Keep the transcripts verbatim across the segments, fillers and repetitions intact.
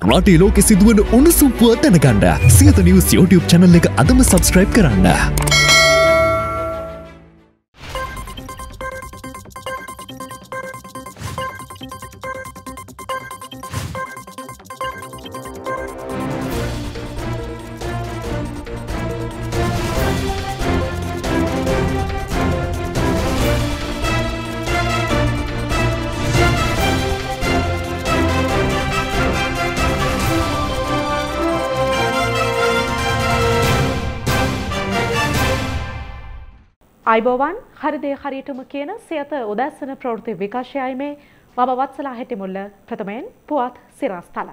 රටේ ලෝකෙ සිදුවන උණුසුම් පුවත් දැනගන්න සියත නිවුස් YouTube channel එක අදම subscribe කරන්න. අයිබෝවන් හරිදේ හරියටම කියන සියත උදැසන ප්‍රවෘත්ති විකාශයයි මේ මම වත්සලා හෙටිමුල්ල ප්‍රථමයෙන් පුවත් සිරස්තල.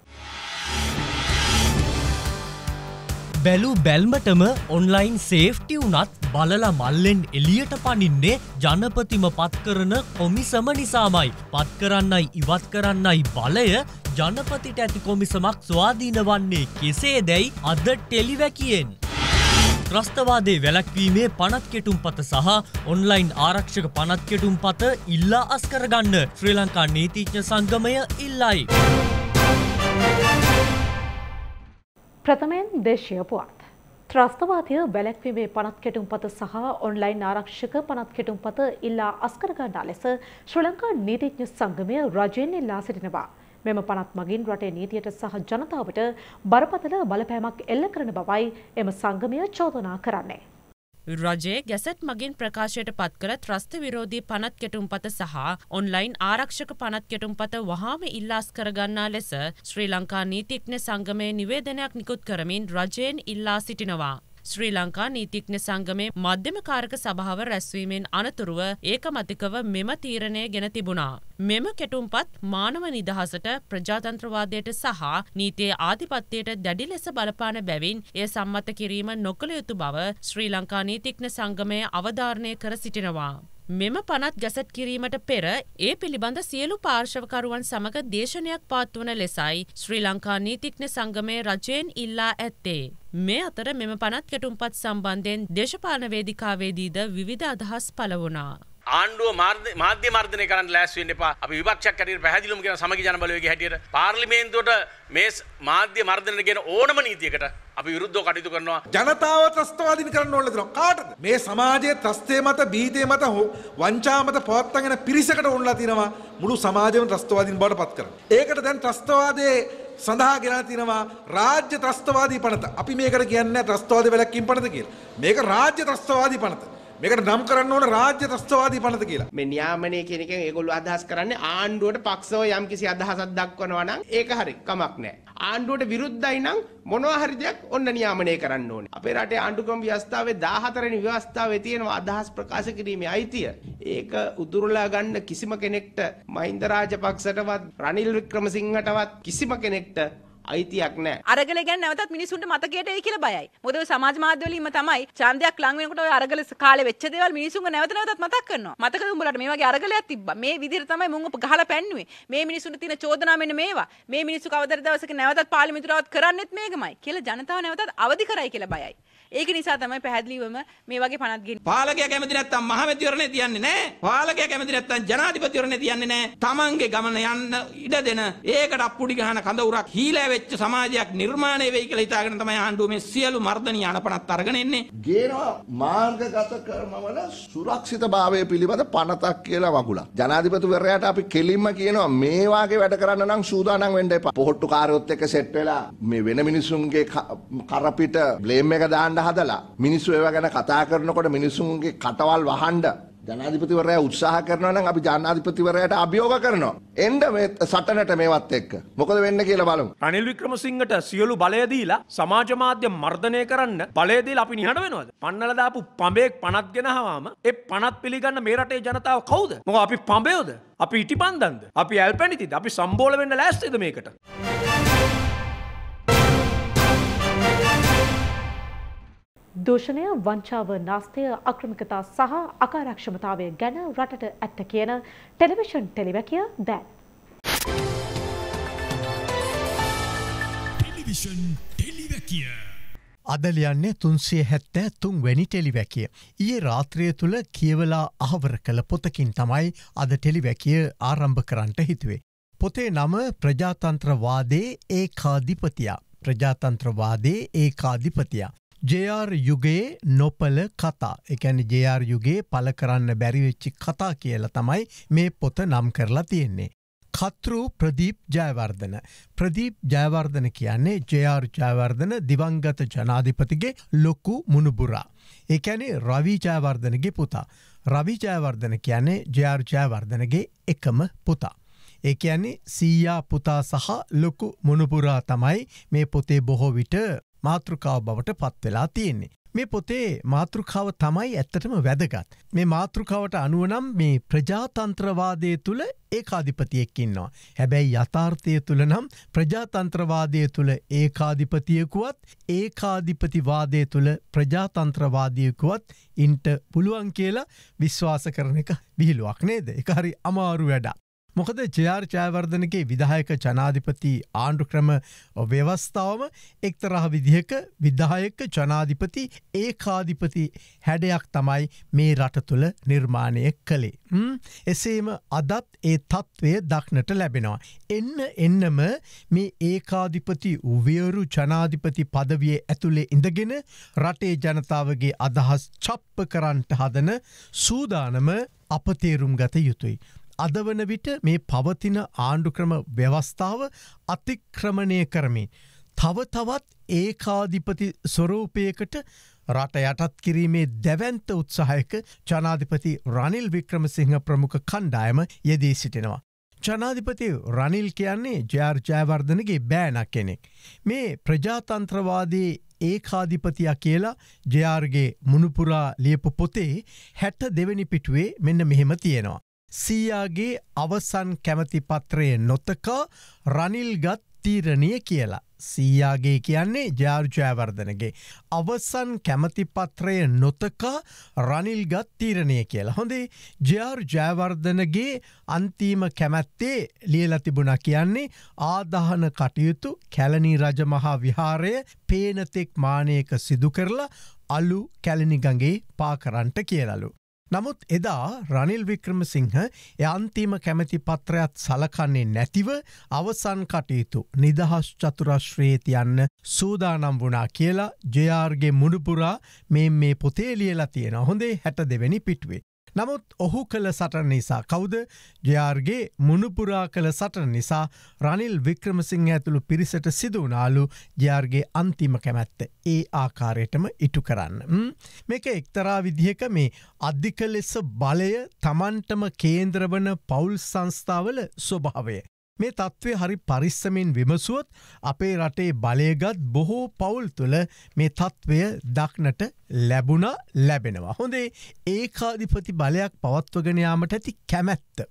බැලු බැල්මටම ඔන්ලයින් සේෆ්ටි වුණත් බලලා මල්ලෙන් එළියට පනින්නේ ජනපතිම පත් කරන කොමිසම නිසාමයි. පත් කරන්නයි ඉවත් කරන්නයි බලය ජනපතිට ඇති කොමිසමක් ස්වාධීන වන්නේ කෙසේදැයි අද ටෙලිවැකියෙන්. ත්‍රස්තවාදයේ වැළැක්වීමේ පනත් කෙටුම්පත සහ ඔන්ලයින් ආරක්ෂක පනත් කෙටුම්පත ඉල්ලා අස් කරගන්න ශ්‍රී ලංකා නීතිඥ සංගමය ඉල්ලයි. ප්‍රථමයෙන් දේශීය පුවත්. ත්‍රස්තවාදය වැළැක්වීමේ පනත් කෙටුම්පත සහ ඔන්ලයින් ආරක්ෂක පනත් කෙටුම්පත ඉල්ලා අස් කරගන්නා ලෙස ශ්‍රී ලංකා නීතිඥ සංගමය රජයෙන් ඉල්ලා සිටිනවා. මෙම පනත් මගින් රටේ නීතියට සහ ජනතාවට බරපතල බලපෑමක් එල්ල කරන බවයි එම සංගමය චෝදනා කරන්නේ. රජයේ ගැසට් මගින් ප්‍රකාශයට පත් කළ ත්‍රස්ත විරෝධී පනත් කෙටුම්පත සහ ඔන්ලයින් ආරක්ෂක පනත් කෙටුම්පත වහාම ඉල්ලාස් කරගන්නා ලෙස ශ්‍රී ලංකා නීතිඥ සංගමයේ නිවේදනයක් නිකුත් කරමින් රජයෙන් ඉල්ලා සිටිනවා. ශ්‍රී ලංකා නීතිඥ සංගමේ මධ්‍යම කාරක සභාව රැස්වීමෙන් අනතුරුව ඒකමතිකව මෙම තීරණය ගෙන තිබුණා. මෙම කෙටුම්පත් මානව නිදහසට ප්‍රජාතන්ත්‍රවාදයට සහ නීතියේ ආධිපත්‍යයට දැඩි ලෙස බලපාන බැවින් එය සම්මත කිරීම නොකළ යුතු බව ශ්‍රී ලංකා නීතිඥ සංගමය අවධාරණය කර සිටිනවා. මෙම පනත් ගැසට් කිරීමට පෙර ඒ පිළිබඳ සියලු පාර්ශවකරුවන් සමග දේශනයක් පවත්වන ලෙසයි ශ්‍රී ලංකා නීතිඥ සංගමය රජයෙන් ඉල්ලා ඇත්තේ. මේ අතර මෙම පනත් කෙටුම්පත් සම්බන්ධයෙන් දේශපාලන වේදිකාවේදීද විවිධ අදහස් පළ වුණා. ආණ්ඩුව මාධ්‍ය මර්ධනය කරන්න ලෑස්ති වෙන්න එපා. අපි විපක්ෂයක් හැටියට පැහැදිලිවම කියන සමගි ජන බලවේගය හැටියට පාර්ලිමේන්තුවට මේ මාධ්‍ය මර්ධනයට කියන ඕනම නීතියකට අපි විරුද්ධව කටයුතු කරනවා. ජනතාව ත්‍රස්තවාදීන් කරන්න ඕන දෙනවා. කාටද? මේ සමාජයේ ත්‍රස්තය මත, බීජය මත, වංචා මත පවත්වාගෙන පිරිසකට ඕනලා තිනවා මුළු සමාජයම ත්‍රස්තවාදීන් බවට පත් කරන්න. ඒකට දැන් ත්‍රස්තවාදයේ සඳහා ගෙනලා තිනවා රාජ්‍ය ත්‍රස්තවාදී පනත. අපි මේකට කියන්නේ ත්‍රස්තවාදී වැළැක්වීම පනත කියලා. මේක රාජ්‍ය ත්‍රස්තවාදී පනත. මේකට නම් කරන්න ඕන රාජ්‍ය ත්‍රස්තවාදී පනත කියලා. මේ නියාමනය කියන එකෙන් ඒගොල්ලෝ අදහස් කරන්නේ ආණ්ඩුවට පක්ෂව යම්කිසි අදහසක් දක්වනවා නම් ඒක හරි කමක් නැහැ. ආණ්ඩුවට විරුද්ධයි නම් මොනවා හරි දෙයක් ඔන්න නියාමනය කරන්න ඕනේ. අපේ රටේ ආණ්ඩුක්‍රම ව්‍යවස්ථාවේ දාහතර වෙනි ව්‍යවස්ථාවේ තියෙන අදහස් ප්‍රකාශ කිරීමේ අයිතිය. ඒක උදුරලා ගන්න කිසිම කෙනෙක්ට මහින්ද රාජපක්ෂටවත් රනිල් වික්‍රමසිංහටවත් කිසිම කෙනෙක්ට අයිතියක් නැහැ. අරගල ගැන නැවතත් මිනිසුන්ට මතකයට එයි කියලා බයයි. මොකද ඔය සමාජ මාධ්‍ය වලින්ම තමයි ඡන්දයක් ලඟ වෙනකොට ඔය අරගල කාලේ වෙච්ච දේවල් මිනිසුන්ව නැවත නැවතත් මතක් කරනවා. මතකද උඹලට මේ වගේ අරගලයක් තිබ්බා. මේ විදිහට තමයි මුංග ගහලා පැන්නුවේ. මේ මිනිසුන්ට තියෙන චෝදනා මෙන්න මේවා. මේ මිනිස්සු කවදද දවසක නැවතත් පාර්ලිමේන්තුවටවත් කරන්නෙත් මේකමයි කියලා ජනතාව නැවතත් අවදි කරයි කියලා බයයි. ඒක නිසා තමයි පැහැදිලිවම මේ වගේ පනත් ගිහින් පාලකයා කැමති නැත්තම් මහමැතිවරණේ තියන්නේ නැහැ. පාලකයා කැමති නැත්තම් ජනාධිපතිවරණේ තියන්නේ නැහැ. තමන්ගේ ගමන යන්න ඉඩ දෙන ඒකට අප්පුඩි ගහන කඳවුරක් හීලා වෙච්ච සමාජයක් නිර්මාණය වෙයි කියලා හිතාගෙන තමයි ආණ්ඩුව මේ සියලු මර්ධනීය අනපනත් අරගෙන එන්නේ. ගේනවා මාර්ගගත ක්‍රමවල සුරක්ෂිතභාවය පිළිබඳ පනතක් කියලා වගුලක්. ජනාධිපතිවරයාට අපි කෙලින්ම කියනවා මේ වාගේ වැඩ කරන්න නම් සූදානම් වෙන්න එපා. පොහොට්ටු කාර්යොත් එක්ක සෙට් වෙලා මේ වෙන මිනිසුන්ගේ කරපිට බ්ලේම් එක දාන්න හදලා මිනිස්සු ඒවා ගැන කතා කරනකොට මිනිසුන්ගේ කටවල් වහන්න ජනාධිපතිවරයා උත්සාහ කරනවා නම් අපි ජනාධිපතිවරයාට අභියෝග කරනවා. එන්න මේ සටනට මේවත් එක්ක. මොකද වෙන්නේ කියලා බලමු. රනිල් වික්‍රමසිංහට සියලු බලය දීලා සමාජ මාධ්‍ය මර්ධනය කරන්න බලය දීලා අපි නිහඬ වෙනවද? පන්නලා දාපු පඹේක් පනත් ගෙනහවාම ඒ පනත් පිළිගන්න මේ රටේ ජනතාව කවුද? මොකද අපි පඹයෝද? අපි ඉටිපන්දන්ද? අපි ඇල්පැනිතිද? අපි සම්බෝල වෙන්න ලෑස්තිද මේකට? දූෂණය, වංචාව, නාස්තිය, අක්‍රමිකතා සහ අකාර්යක්ෂමතාවය ගැන රටට ඇත්ත කියන ටෙලිවිෂන් ටෙලිවැකිය දැන්. ටෙලිවිෂන් ටෙලිවැකිය. අද ලියන්නේ තුන්සිය හැත්තෑ තුන් වැනි ටෙලිවැකිය. ඊයේ රාත්‍රිය තුල කියවලා අහවර කළ පොතකින් තමයි අද ටෙලිවැකිය ආරම්භ කරන්නට හිතුවේ. පොතේ නම ප්‍රජාතන්ත්‍රවාදයේ ඒකාධිපතියා. ප්‍රජාතන්ත්‍රවාදයේ ඒකාධිපතියා. ජේ ආර් යුගයේ නොපල කතා. එකැන ජේ ආර් යුගයේ පල කරන්න බැරිවෙච්චි කතා කියලා තමයි මේ පොත නම් කරලා තියෙන්නේ. කතෘ ප්‍රදීප් ජයවර්ධන. ප්‍රදීප් ජයවර්ධන කියන්නේ ජේ ආර් ජයවර්ධන දිවංගත ජනාධිපතිගේ ලොකු මුණුබුරා. ඒකැනේ රවි ජයවර්ධනගේ පුතා. රවි ජයවර්ධන කියන්නේ ජේ ආර් ජයවර්ධනගේ එකම පුතා. ඒ කියන්නේ සීයා පුතා සහ ලොකු මුණුපුරා තමයි මේ පොතේ බොහෝ විට මාතෘකාව බවට පත් වෙලා තියෙන්නේ. මේ පොතේ මාතෘකාව තමයි ඇත්තටම වැදගත්. මේ මාතෘකාවට අනුව නම් මේ ප්‍රජාතන්ත්‍රවාදය තුළ ඒකාධිපතියෙක් ඉන්නවා. හැබැයි යථාර්ථය තුළ නම් ප්‍රජාතන්ත්‍රවාදය තුළ ඒකාධිපතියකුවත් ඒකාධිපතිවාදය තුළ ප්‍රජාතන්ත්‍රවාදයකුවත් ඉන්ට පුළුවන් කියලා විශ්වාස කරන එක විහිළුවක් නේද? ඒක හරි අමාරු වැඩක්. මොකද ජේ ආර් ජයවර්ධනගේ විධායක ජනාධිපති ආණ්ඩුක්‍රම ව්‍යවස්ථාවම එක්තරා විදිහක විධායක ජනාධිපති ඒකාධිපති හැඩයක් තමයි මේ රට තුළ නිර්මාණය කළේ. එසේම අදත් ඒ තත්ත්වය දක්නට ලැබෙනවා. එන්න එන්නම මේ ඒකාධිපති උවියරු ජනාධිපති පදවිය ඇතුළේ ඉඳගෙන රටේ ජනතාවගේ අදහස් චප්ප කරන්ට හදන සූදානම අප තේරුම් ගත යුතුයි. අද වන විට මේ පවතින ආණ්ඩුක්‍රම ව්‍යවස්ථාව අතික්‍රමණය කරමින් තව තවත් ඒකාධිපති ස්වරූපයකට රට යටත් කිරීමේ දැවැන්ත උත්සාහයක ජනාධිපති රනිල් වික්‍රමසිංහ ප්‍රමුඛ කණ්ඩායම යෙදී සිටිනවා. ජනාධිපති රනිල් කියන්නේ ජේ ආර් ජයවර්ධනගේ බෑණක් කෙනෙක්. මේ ප්‍රජාතන්ත්‍රවාදයේ ඒකාධිපතියා කියලා ජේ ආර්ගේ මුණුපුරා ලියපු පොතේ හැට දෙවැනි පිටුවේ මෙන්න මෙහෙම තියෙනවා. සීයාගේ අවසන් කැමති පත්‍රය නොතකා රනිල්ගත් තීරණය කියලා. සීයාගේ කියන්නේ ජේ ආර් ජයවර්ධනගේ අවසන් කැමති පත්‍රය නොතකා රනිල්ගත් තීරණය කියලා. හොඳේ ජේ ආර් ජයවර්ධනගේ අන්තිම කැමැත්තේ ලියලා තිබුණා කියන්නේ ආදාහන කටයුතු කැලණි රජමහා විහාරය පේනතෙක් මානයක සිදු කරලා අලු කැලණි ගඟේ පා කරන්ට කියලලු. නමුත් එදා රනිල් වික්‍රමසිංහ ඒ අන්තිම කැමැති පත්‍රයත් සලකන්නේ නැතිව අවසන් කටයුතු නිදහස් චතුරශ්‍රයේ තියන්න සූදානම් වුණා කියලා ජේ ආර්ගේ මුණුපුරා මේ මේ පොතේ ලියලා තියෙනවා. හොඳේ හැට දෙවැනි පිටුවේ. නමුත් ඔහු කළ සටන නිසා කවුද ජේ ආර්ගේ මුණුපුරා කළ සටන නිසා රනිල් වික්‍රමසිංහ ඇතුළු පිරිසට සිදුවනාලු ජේ ආර්ගේ අන්තිම කැමැත්ත ඒ ආකාරයටම ඉටු කරන්න. මේක එක්තරා විදිහක මේ අධික ලෙස බලය තමන්ටම කේන්ද්‍ර වන පවුල් සංස්ථාවල ස්වභාවය. මේ තත්ත්වය හරි පරිස්සමෙන් විමසුවොත් අපේ රටේ බලයගත් බොහෝ පවුල් තුළ මේ තත්ත්වය දක්නට ලැබුණ ලැබෙනවා. හොඳේ ඒකාධිපති බලයක් පවත්වගෙන යාමට ඇති කැමැත්ත.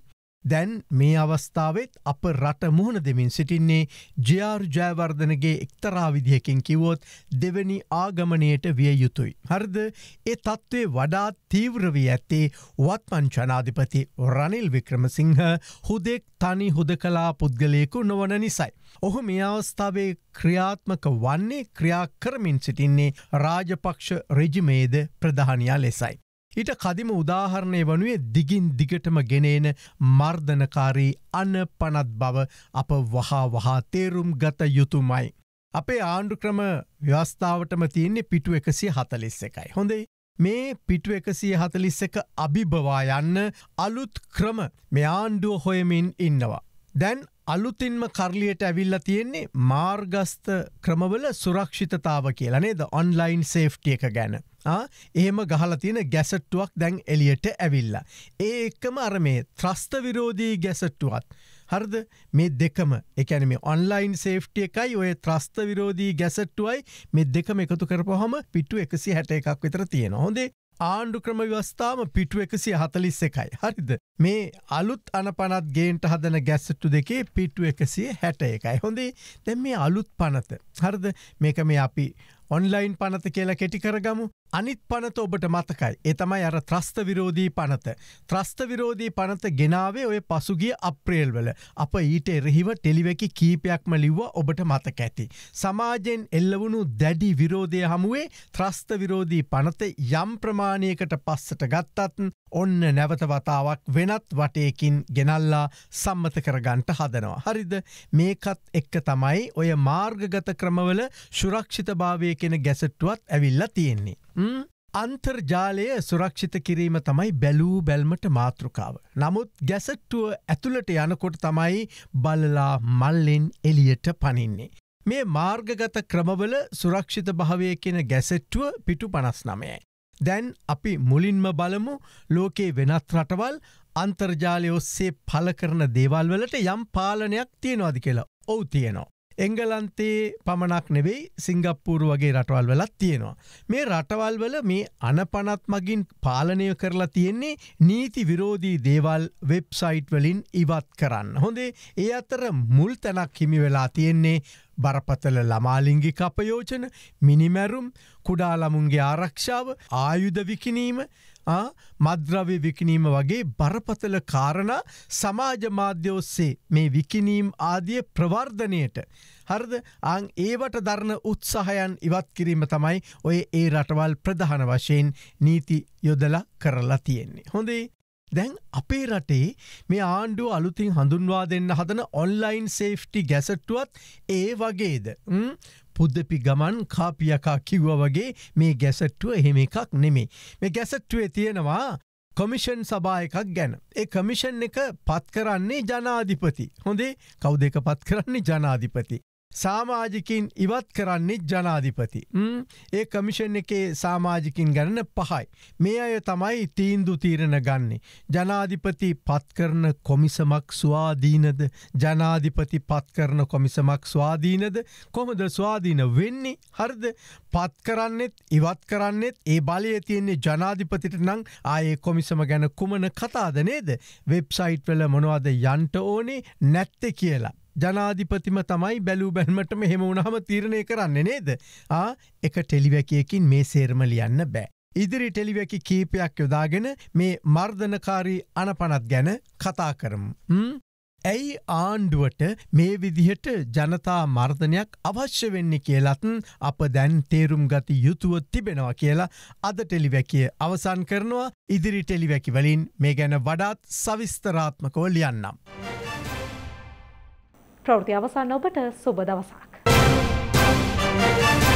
දැන් මේ අවස්ථාවත් අප රට මුහුණ දෙමින් සිටින්නේ ජේ ආර් ජයවර්ධනගේ එක්තරා විදිහකින් කිව්වොත් දෙවැනි ආගමනයට විය යුතුයි. හරිද? ඒ තත්ත්වය වඩා තීව්‍ර වී ඇත්තේ වත්මන් ජනාධිපති රනිල් වික්‍රමසිංහ හුදෙක් තනි හුදකලා පුද්ගලයෙකු නොවන නිසයි. ඔහු මේ අවස්ථාවේ ක්‍රියාත්මක වන්නේ ක්‍රියා කරමින් සිටින්නේ රාජපක්ෂ රෙජිමේද ප්‍රධානියා ලෙසයි. ඊට කදිම උදාහරණය වනුවේ දිගින් දිගටම ගෙනේන මර්ධනකාරී අන පනත් බව අප වහා වහා තේරුම් ගත යුතුමයි. අපේ ආණ්ඩුක්‍රම ව්‍යවස්ථාවටම තියන්නේ පිටු එකසිය හතලිස් එකයි. හොඳේ මේ පිටු එකසිය හතලිස් එක අභිභවා යන්න අලුත් ක්‍රම මේ ආණ්ඩුව හොයමින් ඉන්නවා. දැන් අලුතින්ම කරලියට ඇවිල්ලා තියෙන්නේ මාර්ගස්ථ ක්‍රමවල සුරක්ෂිතතාව කියලා නේද? ඔන්ලයින් සේෆ්ටි එක ගැන. එහෙම ගහලා තියෙන ගැසට්ටුවක් දැන් එළියට ඇවිල්ලා. ඒ එක්කම අර මේ ත්‍රස්ත විරෝධී ගැසට්ටුවත්. හරිද? මේ දෙකම ඒ කියන්නේ මේ ඔන්ලයින් සේෆ්ටි එකයි ඔය ත්‍රස්ත විරෝධී ගැසට්ටුවයි මේ දෙකම එකතු කරපුවාම පිටු එකසිය හැට එකක් විතර තියෙනවා. හොඳේ ආණ්ඩුක්‍රම ව්‍යවස්ථාව පිටු එකසිය හතලිස් එකයි. හරිද? මේ අලුත් අනපනත් ගේන්ට හදන ගැසට්ටු දෙකේ පිටු එකසිය හැට එකයි. හොඳේ දැන් මේ අලුත් පනත. හරිද? මේක මේ අපි ඔන්ලයින් පනත කියලා කෙටි කරගමු. අනිත් පනත ඔබට මතකයි. ඒ තමයි අර ත්‍රස්ත විරෝධී පනත. ත්‍රස්ත විරෝධී පනත ගෙනාවේ ඔය පසුගිය අප්‍රේල් වල. අප ඊට එරෙහිව ටෙලිවැකි කීපයක්ම ලිව්වා ඔබට මතක ඇති. සමාජයෙන් එල්ලවුණු දැඩි විරෝධය හමුවේ ත්‍රස්ත විරෝධී පනත යම් ප්‍රමාණයකට පස්සට ගත්තත් ඔන්න නැවත වතාවක් වෙනත් වටයකින් ගෙනල්ලා සම්මත කරගන්ට හදනවා. හරිද? මේකත් එක්ක තමයි ඔය මාර්ගගත ක්‍රමවල සුරක්ෂිතභාවය කෙන ගැසට්ටුවත් ඇවිල්ලා තියෙන්නේ. අන්තර්ජාලය සුරක්ෂිත කිරීම තමයි බැලූ බැල්මට මාතෘකාව. නමුත් ගැසට්ටුව ඇතුළට යනකොට තමයි බලලා මල්ලෙන් එලියට පනින්නේ. මේ මාර්ගගත ක්‍රමවල සුරක්ෂිත භාවය කෙන ගැසට්ටුව පිටු පනස් නමයයි. දැන් අපි මුලින්ම බලමු ලෝකේ වෙනත් රටවල් අන්තර්ජාලය ඔස්සේ පල කරන දේවල් වලට යම් පාලනයක් තියෙනවාද කියලා. ඔව් තියෙනවා. එංගලන්තේ පමණක් නෙවෙයි සිංගප්පූරු වගේ රටවල් වලත් තියෙනවා. මේ රටවල් වල මේ අනපනත් මගින් පාලනය කරලා තියෙන්නේ නීති විරෝධී දේවල් වෙබ්සයිට් වලින් ඉවත් කරන්න. හොඳේ ඒ අතර මුල් තැනක් හිමි වෙලා තියෙන්නේ බරපතල ළමාලිංගික අපයෝජන, මිනිමැරුම්, කුඩා ළමුන්ගේ ආරක්ෂාව, ආයුධ විකිණීම, මද්‍රව්‍ය විකිණීම වගේ බරපතල කාරණා සමාජ මාධ්‍ය ඔස්සේ මේ විකිණීම් ආදිය ප්‍රවර්ධනයට හරිද අන් ඒවට දරන උත්සාහයන් ඉවත් කිරීම තමයි ඔය ඒ රටවල් ප්‍රධාන වශයෙන් නීති යොදලා කරලා තියෙන්නේ. හොඳේ දැන් අපේ රටේ මේ ආණ්ඩුව අලුතින් හඳුන්වා දෙන්න හදන ඔන්ලයින් සේෆ්ටි ගැසට්ටුවත් ඒ වගේද? පුද්දපි ගමන් කාපියකා කිව්ව වගේ මේ ගැසට්ටුව එහෙම එකක් නෙමේ. මේ ගැසට්ටුවේ තියෙනවා කොමිෂන් සභා එකක් ගැන. ඒ කොමිෂන් එක පත් කරන්නේ ජනාධිපති. හොඳේ කවුද ඒක පත් කරන්නේ? ජනාධිපති. සාමාජිකින් ඉවත් කරන්නේ ජනාධිපති. ඒ කමිෂන් එකේ සාමාජිකින් ගණන පහයි. මේ අය තමයි තීන්දු තීරණ ගන්නේ. ජනාධිපති පත් කරන කොමිසමක් ස්වාධීනද? ජනාධිපති පත් කරන කොමිසමක් ස්වාධීනද? කොහොමද ස්වාධීන වෙන්නේ? හරිද? පත් කරන්නෙත් ඉවත් කරන්නෙත් ඒ බලය තියෙන්නේ ජනාධිපතිට නම් ආයේ කොමිසම ගැන කුමන කතාද නේද? වෙබ්සයිට් වල මොනවද යන්ට ඕනේ නැත්තේ කියලා. ජනාධිපතිම තමයි බැලූ බැල්මට මෙහෙම වුණාම තීරණය කරන්නේ නේද? ආ එක ටෙලිවැකියකින් මේ සේරම ලියන්න බෑ. ඉදිරි ටෙලිවැකි කීපයක් යොදාගෙන මේ මර්ධනකාරී අනපනත් ගැන කතා කරමු. ඇයි ආණ්ඩුවට මේ විදිහට ජනතා මර්ධනයක් අවශ්‍ය වෙන්නේ කියලත් අප දැන් තේරුම් ගත යුතුව තිබෙනවා කියලා අද ටෙලිවැකිය අවසන් කරනවා. ඉදිරි ටෙලිවැකි වලින් මේ ගැන වඩාත් සවිස්තරාත්මකව ලියන්නම්. ප්‍රවෘත්ති අවසන් ඔබට සුබ දවසක්.